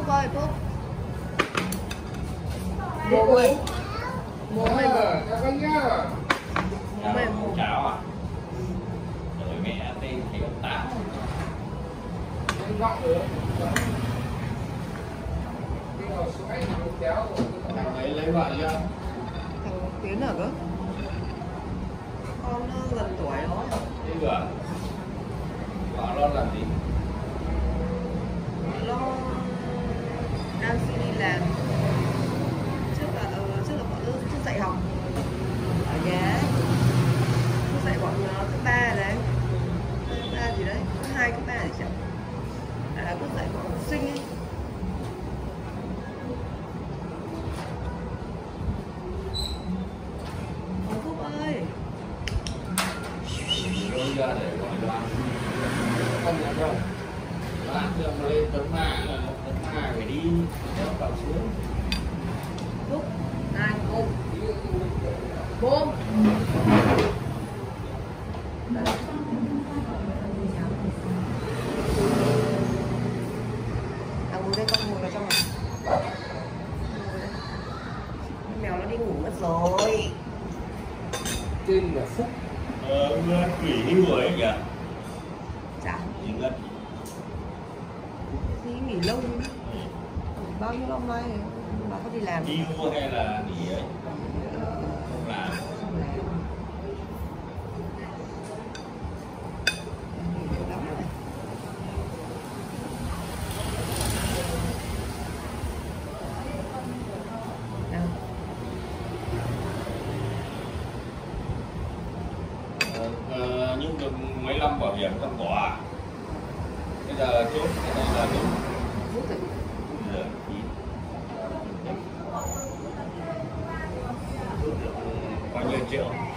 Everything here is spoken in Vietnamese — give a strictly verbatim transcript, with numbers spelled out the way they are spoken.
Phúc ơi, Phúc. Bố ơi. Bố ơi. Chào con nhá. Bố ơi. Cháo à? Rồi mẹ tên thì ông Tám. Anh gọi được. Cái đầu xuống anh nó kéo thằng ấy lấy vợ chưa? Thằng Tiến ở cơ. Con nó gần tuổi rồi. Thế vừa. Vợ lo làm gì? Nó đang xin đi làm. Trước là uh, trước là bọn nó trước dạy học ở nhà. Trước dạy bọn nó cấp ba đấy. Cấp ba gì đấy, cấp hai cấp ba thì chẳng. À, cứ dạy bọn học sinh ấy. Ông Phúc ơi. Rồi ra để gọi Loan. Không nhận đâu. Loan thường lên tấm ma, tấm ma phải đi đeo vào xuống. Phúc, này, ôm. Bôm. À, ngồi đây con ngồi vào trong này. Mèo nó đi ngủ mất rồi. Tên là Phúc. Ờ, Ngân nghỉ hưu rồi ấy kìa. Chả. Gì Ngân? Đi nghỉ lâu. Bao nhiêu năm nay bà có đi làm. Đi hưu hay là nghỉ ấy? Không làm. Không làm. Nghỉ lắm rồi. Đâu? Ờ, ờ, nhưng được mấy năm bảo hiểm không bỏ à? Bây giờ chốt cái này là đúng. Rút rồi. Giờ ý. Rút được bao nhiêu triệu?